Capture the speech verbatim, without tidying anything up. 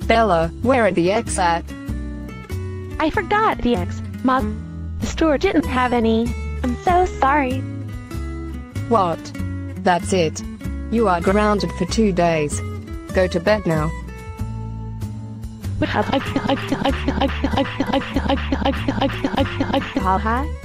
Bella, where are the eggs at? I forgot the eggs. Mom, the store didn't have any. I'm so sorry. What? That's it. You are grounded for two days. Go to bed now. Haha.